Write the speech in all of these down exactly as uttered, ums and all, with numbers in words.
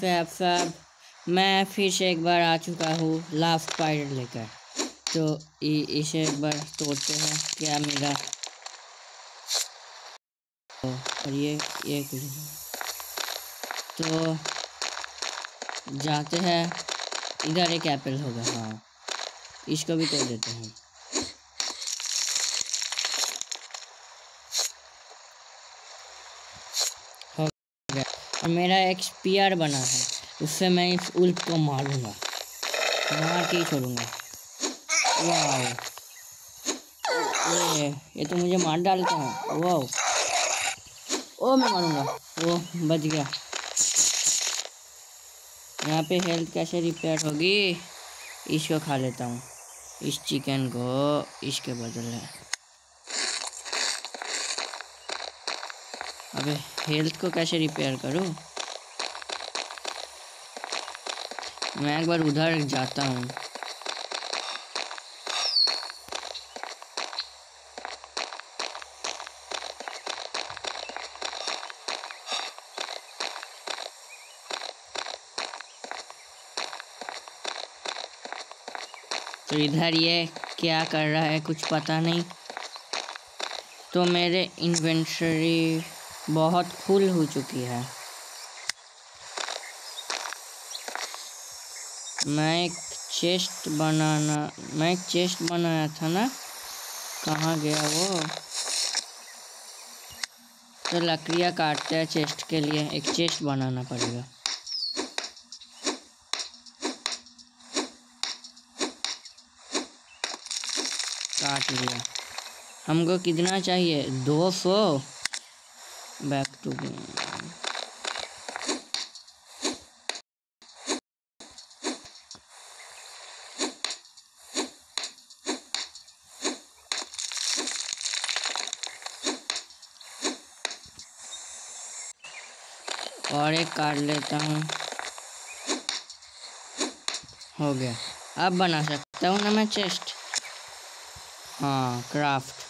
Fab fab मैं फिर से एक बार आ चुका हूँ लाव स्पाइडर लेकर। तो इ, इसे एक बार तोड़ते हैं क्या मिला। और ये ये कुछ नहीं। तो जाते हैं, इधर एक एप्पल होगा, हाँ इसको भी तोड़ देते हैं। हो गया। और मेरा एक स्पीयर बना है, उससे मैं इस उल्फ को मारूंगा, मार के ही छोड़ूंगा। वाह, ये ये तो मुझे मार डालता है। वाह, ओ मैं मारूंगा। वो बच गया। यहाँ पे हेल्थ कैसे रिपेयर होगी? इसको खा लेता हूँ, इस चिकन को इसके बदले। अबे हेल्थ को कैसे रिपेयर करूँ? मैं एक बार उधर जाता हूँ। तो इधर ये क्या कर रहा है कुछ पता नहीं। तो मेरे इन्वेंटरी बहुत फुल हो चुकी है। मैं एक चेस्ट बनाना मैं एक चेस्ट बनाया था ना, कहाँ गया वो? तो लकड़ियाँ काटते हैं चेस्ट के लिए, एक चेस्ट बनाना पड़ेगा। काट लिया। हमको कितना चाहिए? दो सौ। बैक टू और एक काट लेता हूँ। हो गया। अब बना सकता हूँ ना मैं चेस्ट? हाँ, क्राफ्ट।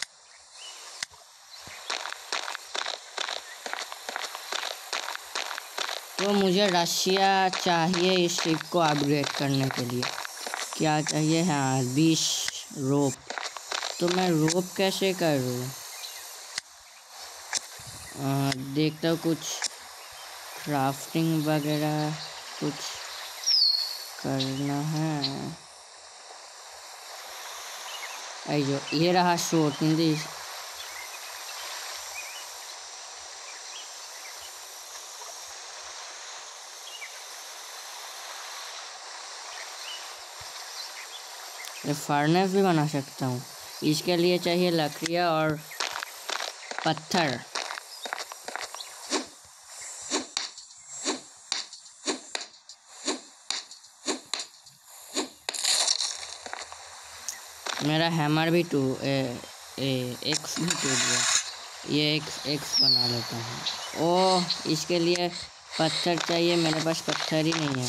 तो मुझे रशिया चाहिए इस शिप को अपग्रेड करने के लिए। क्या चाहिए? हाँ, बीस रोप। तो मैं रोप कैसे करूँ? देखता हूँ कुछ क्राफ्टिंग वगैरह कुछ करना है। आई जो ये रहा शॉर्ट हिंदी। ये फर्नेस भी बना सकता हूँ। इसके लिए चाहिए लकड़ियाँ और पत्थर। मेरा हैमर भी टू ए, ए, एक्स भी टूट गया। ये एक्स एक्स बना लेता हूँ। ओह, इसके लिए पत्थर चाहिए, मेरे पास पत्थर ही नहीं है।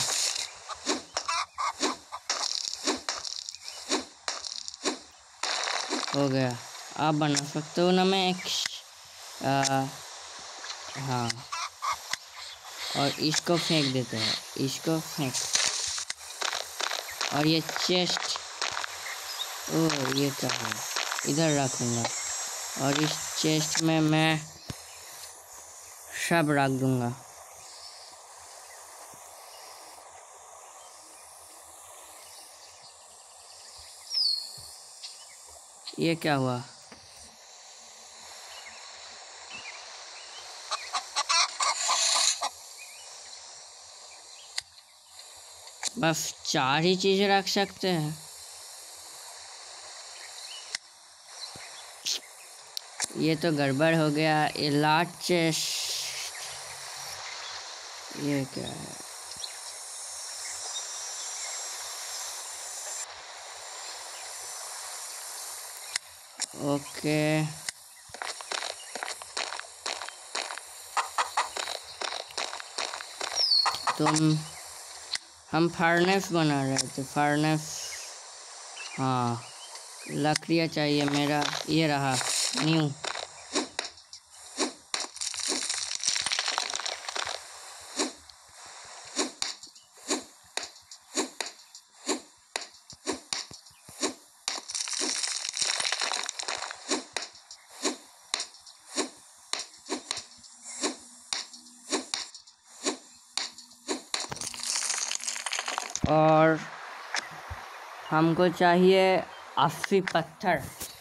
हो गया। आप बना सकते हो ना मैं एक आ, हाँ। और इसको फेंक देते हैं, इसको फेंक। और ये चेस्ट, ओह ये क्या है? इधर रखूँगा और इस चेस्ट में मैं सब रख दूँगा। ये क्या हुआ? बस चार ही चीज़ें रख सकते हैं? ये तो गड़बड़ हो गया। ये लार्ज चेस्ट, ये क्या है? ओके, तुम हम फर्नेस बना रहे थे। फर्नेस, हाँ लकड़ियाँ चाहिए। मेरा ये रहा न्यू। और हमको चाहिए अस्सी पत्थर।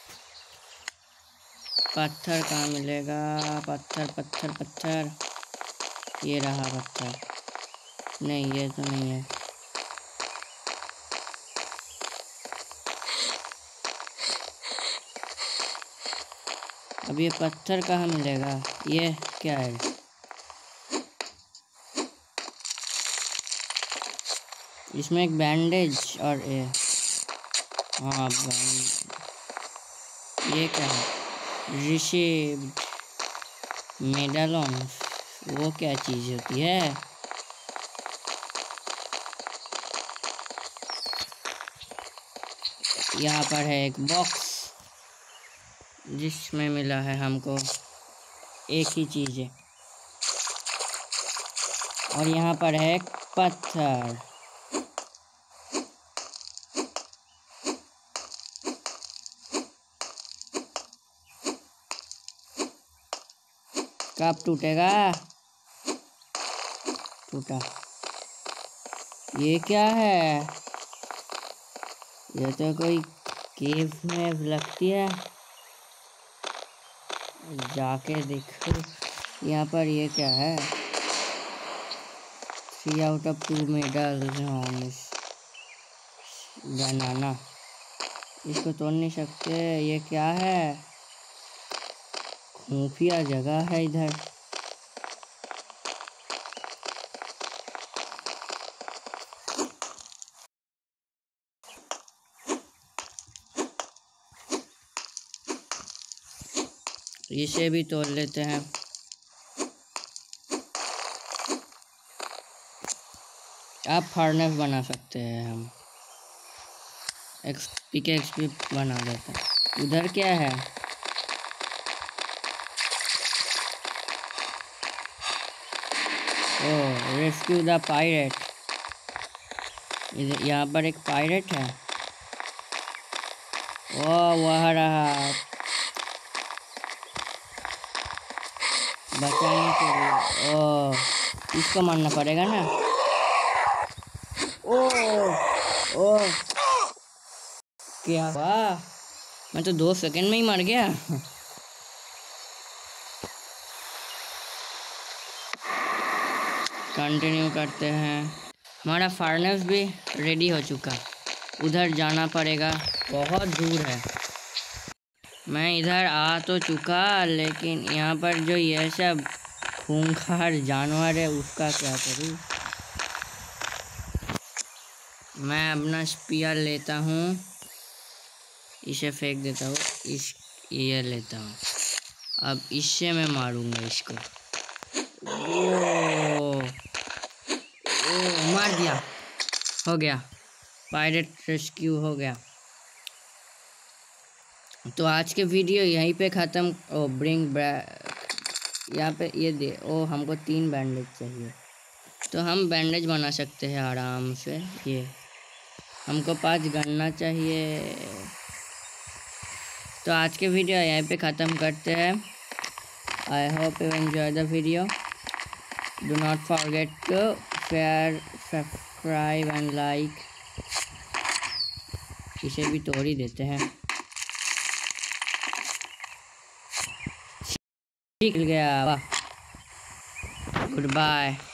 पत्थर कहाँ मिलेगा? पत्थर पत्थर पत्थर, ये रहा पत्थर। नहीं, ये तो नहीं है। अब ये पत्थर कहाँ मिलेगा? ये क्या है? इसमें एक बैंडेज और ये, हाँ बैंड, ये क्या है? Received medal. वो क्या चीज़ होती है? यहाँ पर है एक बॉक्स जिसमें मिला है हमको एक ही चीज़ है, और यहाँ पर है एक पत्थर। कब टूटेगा? टूटा। ये क्या है? ये तो कोई केव में लगती है। जाके देखो यहाँ पर ये क्या है? Three out of two medal बनाना। इसको तोड़ नहीं सकते। ये क्या है? खुफिया जगह है इधर। इसे भी तोड़ लेते हैं। अब फर्नेस बना सकते हैं हम। एक्स पिकेक्स भी बना देते हैं। उधर क्या है? Oh, rescue the pirate. यहाँ पर एक पायरेट है। ओह, वह रहा। बचाने के लिए। ओह, इसको मारना पड़ेगा ना। ओह ओह, क्या हुआ? मैं तो दो सेकंड में ही मर गया। कंटिन्यू करते हैं। हमारा फर्नेस भी रेडी हो चुका। उधर जाना पड़ेगा, बहुत दूर है। मैं इधर आ तो चुका, लेकिन यहाँ पर जो ये सब खूंखार जानवर है उसका क्या करूँ? मैं अपना स्पीयर लेता हूँ, इसे फेंक देता हूँ। इस ये लेता हूँ। अब इससे मैं मारूंगा इसको। ओ, ओ, मार दिया। हो गया, पायरेट रेस्क्यू हो गया। तो आज के वीडियो यहीं पे ख़त्म। ओ ब्रिंग बैक, यहाँ पे ये दे। ओ, हमको तीन बैंडेज चाहिए, तो हम बैंडेज बना सकते हैं आराम से। ये हमको पाँच गन्ना चाहिए। तो आज के वीडियो यहीं पे ख़त्म करते हैं। I hope you enjoy the video. Do not forget to share, subscribe and like. इसे भी तोड़ ही देते हैं। ठीक गया, वाह। Good bye.